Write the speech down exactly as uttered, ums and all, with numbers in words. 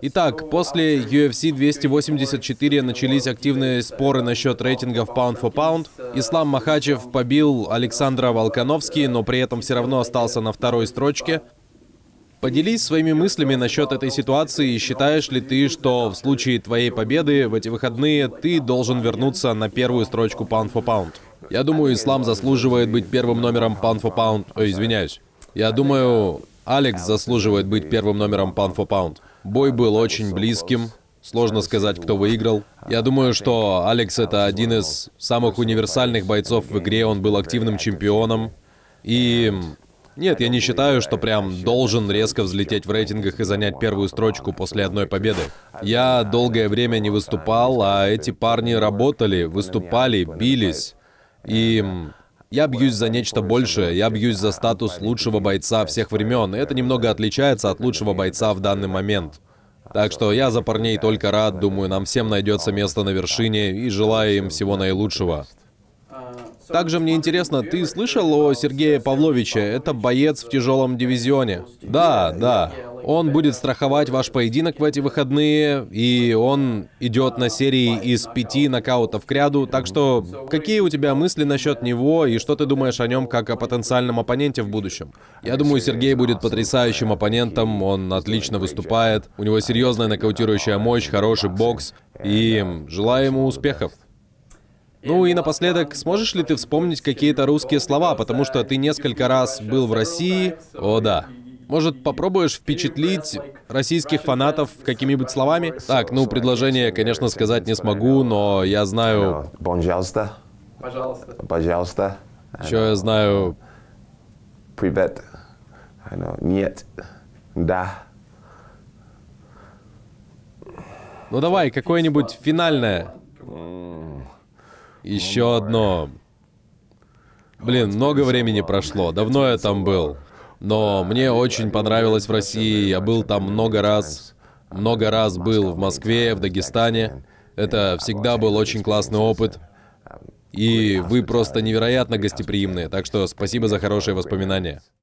Итак, после ю эф си двести восемьдесят четыре начались активные споры насчет рейтингов Pound for Pound. Ислам Махачев побил Александра Волконовски, но при этом все равно остался на второй строчке. Поделись своими мыслями насчет этой ситуации и считаешь ли ты, что в случае твоей победы в эти выходные ты должен вернуться на первую строчку Pound for Pound? Я думаю, Ислам заслуживает быть первым номером Pound for Pound. Ой, извиняюсь. Я думаю, Алекс заслуживает быть первым номером Pound for Pound. Бой был очень близким. Сложно сказать, кто выиграл. Я думаю, что Алекс — это один из самых универсальных бойцов в игре. Он был активным чемпионом. И... Нет, я не считаю, что прям должен резко взлететь в рейтингах и занять первую строчку после одной победы. Я долгое время не выступал, а эти парни работали, выступали, бились. И я бьюсь за нечто большее. Я бьюсь за статус лучшего бойца всех времен. И это немного отличается от лучшего бойца в данный момент. Так что я за парней только рад. Думаю, нам всем найдется место на вершине. И желаю им всего наилучшего. Также мне интересно, ты слышал о Сергее Павловиче? Это боец в тяжелом дивизионе. Да, да. Он будет страховать ваш поединок в эти выходные, и он идет на серии из пяти нокаутов кряду. Так что, какие у тебя мысли насчет него, и что ты думаешь о нем как о потенциальном оппоненте в будущем? Я думаю, Сергей будет потрясающим оппонентом, он отлично выступает, у него серьезная нокаутирующая мощь, хороший бокс, и желаю ему успехов. Ну и напоследок, сможешь ли ты вспомнить какие-то русские слова, потому что ты несколько раз был в России? О, да. Может, попробуешь впечатлить российских фанатов какими-нибудь словами? Так, ну, предложение, конечно, сказать не смогу, но я знаю... Пожалуйста. Пожалуйста. Еще я знаю... Привет. Нет. Да. Ну давай, какое-нибудь финальное. Еще одно. Блин, много времени прошло, давно я там был. Но мне очень понравилось в России, я был там много раз. Много раз был в Москве, в Дагестане. Это всегда был очень классный опыт. И вы просто невероятно гостеприимные, так что спасибо за хорошие воспоминания.